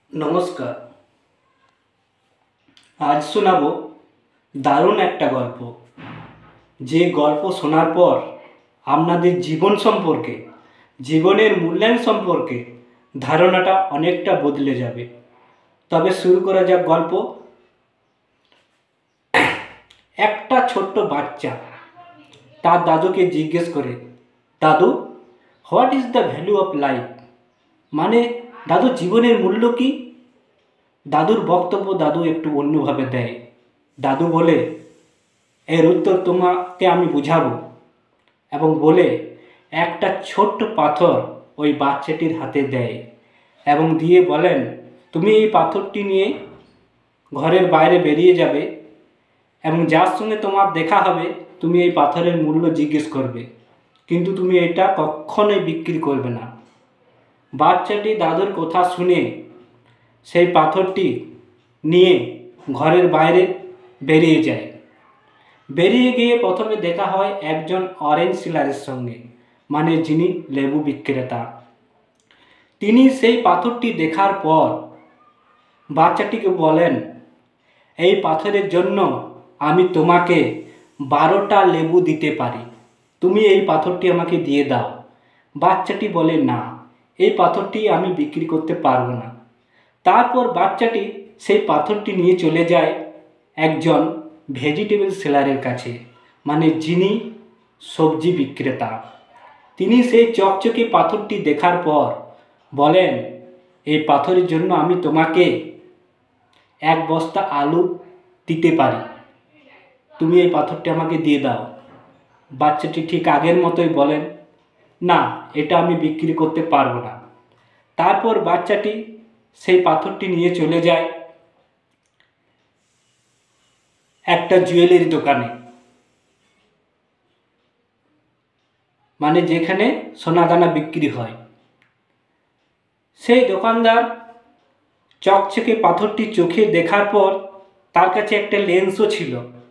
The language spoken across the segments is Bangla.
নমস্কার। আজ শোনাবো দারুণ একটা গল্প। যে গল্প শোনার পর আপনাদের জীবন সম্পর্কে, জীবনের মূল্যায়ন সম্পর্কে ধারণাটা অনেকটা বদলে যাবে। তবে শুরু করা যাক গল্প। একটা ছোট্ট বাচ্চা তার দাদুকে জিজ্ঞেস করে, দাদু, what is the value of life? মানে দাদু, জীবনের মূল্য কি? দাদুর বক্তব্য দাদু একটু অন্যভাবে দেয়। দাদু বলে, এর উত্তর তোমাকে আমি বুঝাবো, এবং বলে একটা ছোট্ট পাথর ওই বাচ্চাটির হাতে দেয় এবং দিয়ে বলেন, তুমি এই পাথরটি নিয়ে ঘরের বাইরে বেরিয়ে যাবে এবং যার সঙ্গে তোমার দেখা হবে তুমি এই পাথরের মূল্য জিজ্ঞেস করবে, কিন্তু তুমি এটা কখনোই বিক্রি করবে না। বাচ্চাটি দাদুর কথা শুনে সেই পাথরটি নিয়ে ঘরের বাইরে বেরিয়ে যায়। বেরিয়ে গিয়ে প্রথমে দেখা হয় একজন অরেঞ্জ সেলারের সঙ্গে, মানে যিনি লেবু বিক্রেতা। তিনি সেই পাথরটি দেখার পর বাচ্চাটিকে বলেন, এই পাথরের জন্য আমি তোমাকে 12টা লেবু দিতে পারি, তুমি এই পাথরটি আমাকে দিয়ে দাও। বাচ্চাটি বলে, না, এই পাথরটি আমি বিক্রি করতে পারবো না। তারপর বাচ্চাটি সেই পাথরটি নিয়ে চলে যায় একজন ভেজিটেবল সেলারের কাছে, মানে যিনি সবজি বিক্রেতা। তিনি সেই চকচকে পাথরটি দেখার পর বলেন, এই পাথরের জন্য আমি তোমাকে 1 বস্তা আলু দিতে পারি, তুমি এই পাথরটি আমাকে দিয়ে দাও। বাচ্চাটি ঠিক আগের মতোই বলেন, না, এটা আমি বিক্রি করতে পারবো না। তারপর বাচ্চাটি সেই পাথরটি নিয়ে চলে যায় একটা জুয়েলারি দোকানে, মানে যেখানে সোনাদানা বিক্রি হয়। সেই দোকানদার চকচকে পাথরটি চোখে দেখার পর তার কাছে একটা লেন্সও ছিল।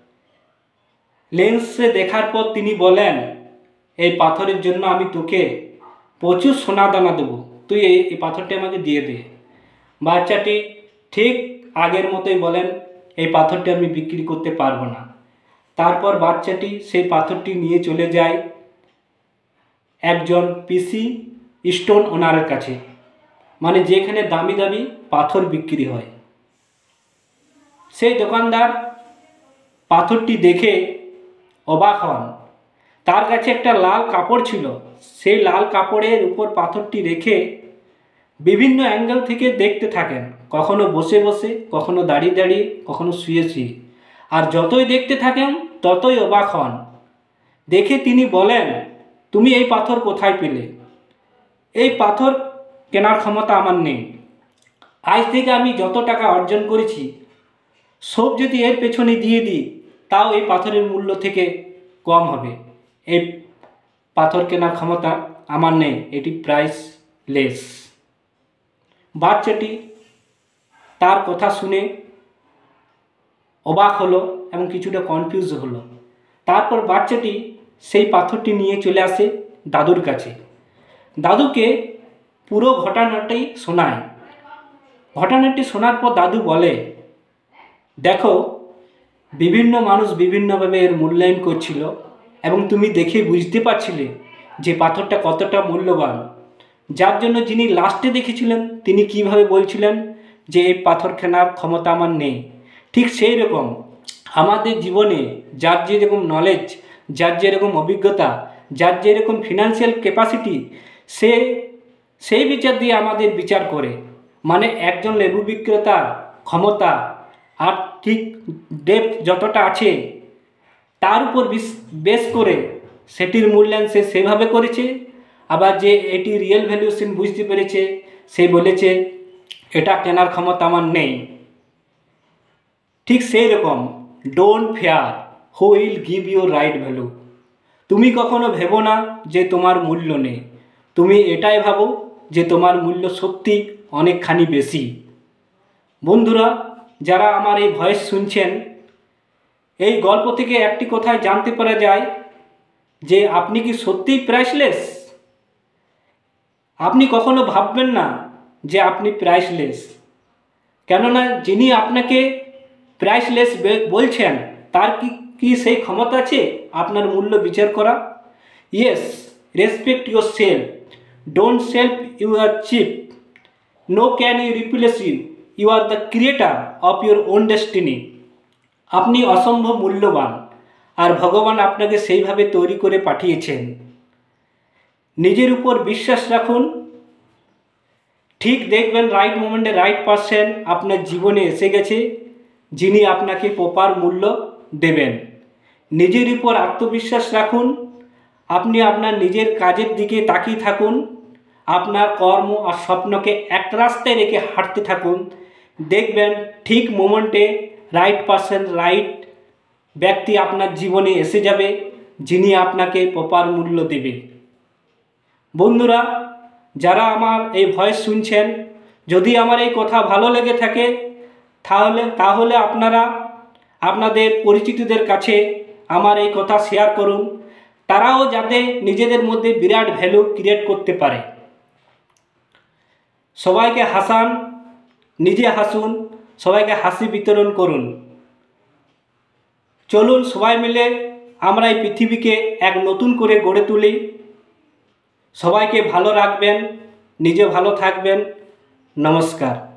লেন্সে দেখার পর তিনি বলেন, এই পাথরের জন্য আমি তোকে প্রচুর সোনাদানা দেবো, তুই এই পাথরটি আমাকে দিয়ে দে। বাচ্চাটি ঠিক আগের মতোই বলেন, এই পাথরটি আমি বিক্রি করতে পারবো না। তারপর বাচ্চাটি সেই পাথরটি নিয়ে চলে যায় একজন পিসি স্টোন ওনারের কাছে, মানে যেখানে দামি দামি পাথর বিক্রি হয়। সেই দোকানদার পাথরটি দেখে অবাক হন। তার কাছে একটা লাল কাপড় ছিল, সেই লাল কাপড়ের উপর পাথরটি রেখে বিভিন্ন অ্যাঙ্গেল থেকে দেখতে থাকেন, কখনো বসে বসে, কখনো দাঁড়িয়ে দাঁড়িয়ে, কখনো শুয়ে শুয়ে। আর যতই দেখতে থাকেন ততই অবাক হন। দেখে তিনি বলেন, তুমি এই পাথর কোথায় পেলে? এই পাথর কেনার ক্ষমতা আমার নেই। আজ থেকে আমি যত টাকা অর্জন করেছি সব যদি এর পেছনে দিয়ে দিই, তাও এই পাথরের মূল্য থেকে কম হবে। এই পাথর কেনার ক্ষমতা আমার নেই, এটি প্রাইসলেস। বাচ্চাটি তার কথা শুনে অবাক হলো এবং কিছুটা কনফিউজ হলো। তারপর বাচ্চাটি সেই পাথরটি নিয়ে চলে আসে দাদুর কাছে। দাদুকে পুরো ঘটনাটি শোনায়। ঘটনাটি শোনার পর দাদু বলে, দেখো, বিভিন্ন মানুষ বিভিন্নভাবে এর মূল্যায়ন করছিল এবং তুমি দেখে বুঝতে পারছিলে যে পাথরটা কতটা মূল্যবান। যার জন্য যিনি লাস্টে দেখেছিলেন তিনি কিভাবে বলছিলেন যে এই পাথর কেনার ক্ষমতা আমার নেই। ঠিক সেই রকম আমাদের জীবনে যার যেরকম নলেজ, যার যেরকম অভিজ্ঞতা, যার যেরকম ফিনান্সিয়াল ক্যাপাসিটি, সেই বিচার দিয়ে আমাদের বিচার করে। মানে একজন লেবু বিক্রেতার ক্ষমতা আর্থিক ডেপথ যতটা আছে তার উপর বেস করে সেটির মূল্যায়ন সে সেভাবে করেছে। আবার যে এটি রিয়েল ভ্যালুয়েশন বুঝতে পেরেছে, সে বলেছে এটা কেনার ক্ষমতা আমার নেই। ঠিক সেই রকম, don't fear who will give you right value. তুমি কখনো ভেবো না যে তোমার মূল্য নেই, তুমি এটাই ভাবো যে তোমার মূল্য সত্যি অনেকখানি বেশি। বন্ধুরা, যারা আমার এই ভয়েস শুনছেন, এই গল্প থেকে একটি কথাই জানতে পারা যায় যে আপনি কি সত্যিই প্রাইসলেস? আপনি কখনো ভাববেন না যে আপনি প্রাইসলেস। কেননা যিনি আপনাকে প্রাইসলেস বলছেন তার কি সেই ক্ষমতা আছে আপনার মূল্য বিচার করা? Yes, respect yourself, don't self you are cheap, no can you replace you, you are the creator of your own destiny. আপনি অসম্ভব মূল্যবান আর ভগবান আপনাকে সেইভাবে তৈরি করে পাঠিয়েছেন। নিজের উপর বিশ্বাস রাখুন, ঠিক দেখবেন রাইট মোমেন্টে রাইট পারসন আপনার জীবনে এসে গেছে যিনি আপনাকে প্রপার মূল্য দেবেন। নিজের উপর আত্মবিশ্বাস রাখুন, আপনি আপনার নিজের কাজের দিকে তাকিয়ে থাকুন, আপনার কর্ম আর স্বপ্নকে এক রাস্তায় রেখে হাঁটতে থাকুন। দেখবেন ঠিক মোমেন্টে রাইট পারসন রাইট ব্যক্তি আপনার জীবনে এসে যাবে যিনি আপনাকে প্রপার মূল্য দেবে। বন্ধুরা, যারা আমার এই ভয়েস শুনছেন, যদি আমার এই কথা ভালো লেগে থাকে তাহলে আপনারা আপনাদের পরিচিতদের কাছে আমার এই কথা শেয়ার করুন, তারাও যাতে নিজেদের মধ্যে বিরাট ভ্যালু ক্রিয়েট করতে পারে। সবাইকে হাসান, নিজে হাসুন, সবাইকে হাসি বিতরণ করুন। চলুন সবাই মিলে আমরা এই পৃথিবীকে এক নতুন করে গড়ে তুলি। সবাইকে ভালো রাখবেন, নিজে ভালো থাকবেন। নমস্কার।